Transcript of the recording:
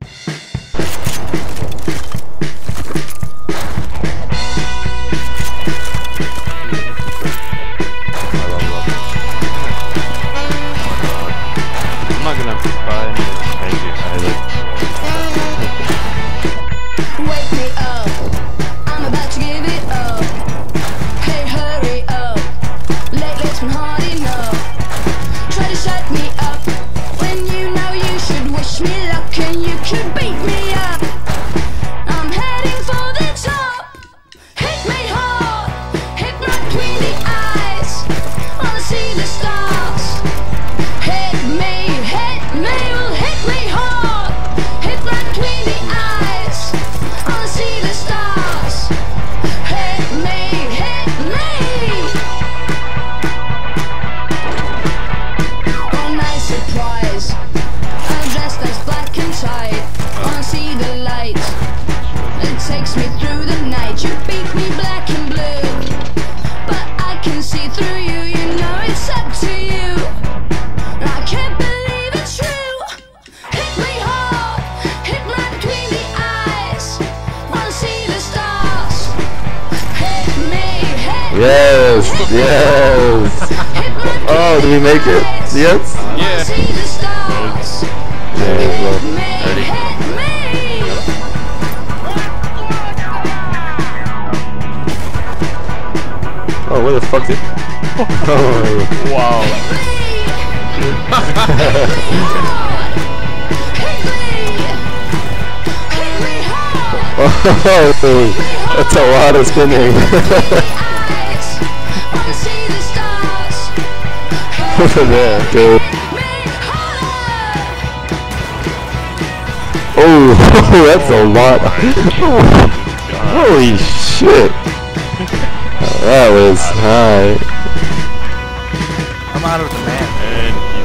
I'm not gonna buy any of this crazy either. Wake me up, I'm about to give it up. Hey, hurry up, lately it's been hard enough. Try to shut me up when you know you should wish me luck and you could beat me up. I'm heading for the top. Hit me hard, hit right between the eyes. Wanna see the stars. Hit me, well hit me hard. Hit right between the eyes. Wanna see the stars. Hit me. Oh, nice surprise. I'm dressed as black and tight. Wanna see the light. It takes me through the night. You beat me black and blue, but I can see through you. You know it's up to you. I can't believe it's true. Hit me hard, hit right between the eyes. Wanna see the stars. Hit me. Yes, yes. Oh, did we make it? Yes? Yeah. See the stars. There you go. Hit me. Oh, where the fuck did... Oh, Wow. oh, that's a lot of spinning. Over there, dude. Oh, that's a lot. Holy shit. That was high. I'm out of the man. And